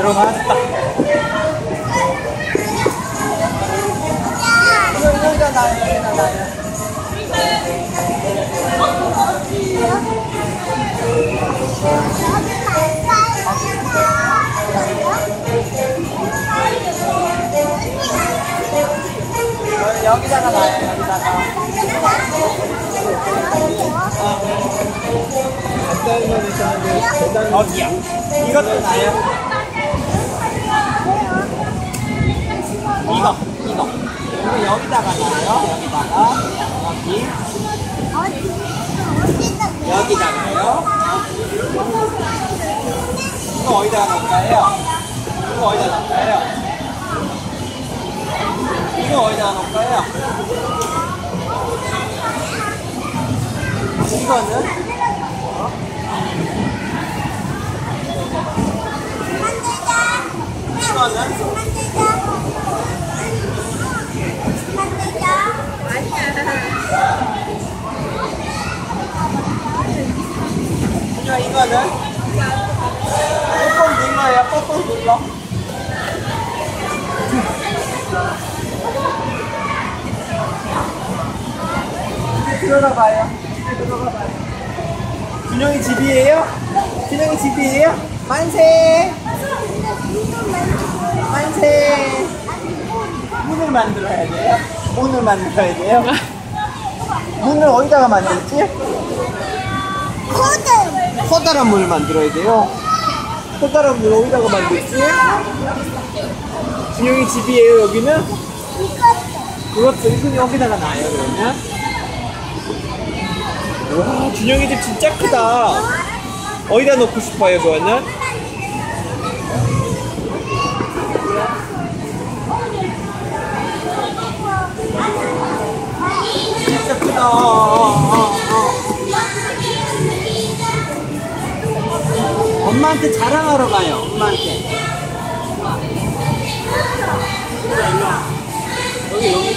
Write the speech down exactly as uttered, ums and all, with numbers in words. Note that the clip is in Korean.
들어갔다. 이거 여기다 놔요. 여기다 놔요. 여기다가 놔요. 여기다가. 어디야? 이것도 놔요. 이거, 이거. 이거 여기다가 놔요. 여기다가. 여기. 여기다가요. 이거 어디다가 놓을까요? 이거 어디다가 놓을까요? 이거 어디다가 놓을까요? 이거는? 어? 이거는? 아니야. 이거는? 꼭꼭 눌러요. 꼭꼭 눌러. 들어가 봐요. 들어가 봐요. 준영이 집이에요? 준영이 집이에요? 만세! 만세! 문을 만들어야 돼요? 문을 만들어야 돼요? 문을 어디다가 만들지? 커다란 커다란 문을 만들어야 돼요? 커다란 문 어디다가 만들지? 준영이 집이에요, 여기는? 그것도 이건 여기다가 놔요, 그러면? 와, 준영이 집 진짜 크다. 어디다 놓고 싶어요, 그거는? 진짜 크다. 어, 어, 어. 엄마한테 자랑하러 가요, 엄마한테. 여기, 여기.